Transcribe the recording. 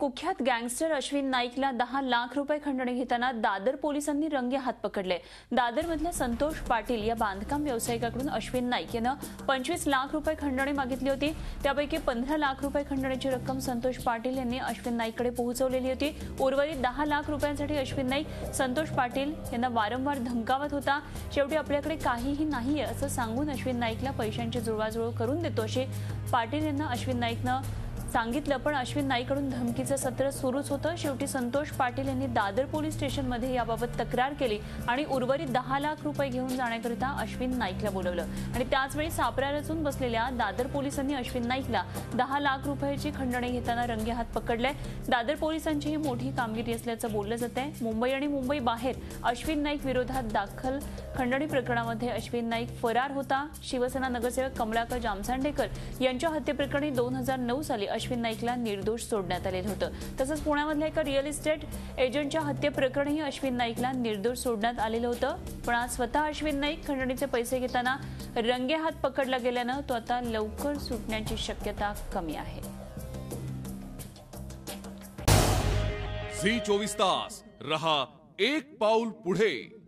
कुख्यात गँगस्टर अश्विन नाईकला 10 लाख रुपये खंडणी घेताना दादर पोलिसांनी रंगे हात पकडले। दादरमधल्या संतोष पाटील या बांधकाम व्यावसायिकाकडून अश्विन नाईक यानं 25 लाख रुपये खंडणी मागितली होती। त्यापैकी 15 लाख रुपये खंडणीची रक्कम संतोष पाटील यांनी अश्विन नाईककडे पोहोचवलेली होती। उर्वरित 10 लाख रुपयांसाठी अश्विन नाईक संतोष पाटील यांना वारंवार धमकावत होता। शेवटी आपल्याकडे काहीही नाहीये असं सांगून अश्विन नाईकला पैशांची जुळवाजुळव करून देतो अशी पाटील यांना अश्विन नाईकनं सांगितलं। पण अश्विन नाईककडून धमकीचं सत्र सुरूच होतं। शेवटी संतोष पाटील यांनी दादर पोलीस स्टेशनमध्ये याबाबत तक्रार केली आणि उर्वरित 10 लाख रुपये घेऊन जाण्याकरिता अश्विन नाईकला बोलवलं आणि त्याचवेळी सापळा रचून बसलेल्या दादर पोलिसांनी अश्विन नाईकला 10 लाख रुपयाची खंडणी घेताना रंगेहात पकडले। दादर पोलिसांची ही मोठी कामगिरी असल्याचं बोललं जात आहे। मुंबई आणि मुंबई बाहेर अश्विन नाईक विरोधात दाखल खंडणी प्रकरणामध्ये अश्विन नाईक फरार होता। शिवसेना नगरसेवक कमलाकर जामसांडेकर यांच्या हत्येप्रकरणी 2009 साली अश्विन नाईकला निर्दोष सोडण्यात आलेलं होतं। तसंच पुण्यामधल्या एका रिअल इस्टेट एजंटच्या हत्येप्रकरणी अश्विन नाईकला निर्दोष सोडण्यात आलेलं होतं। पण आज स्वतः अश्विन नाईक खंडणीचे पैसे घेताना रंगेहात पकडला गेल्यानं तो आता लवकर सुटण्याची शक्यता कमी आहे। झी 24 तास रहा एक पाऊल पुढे।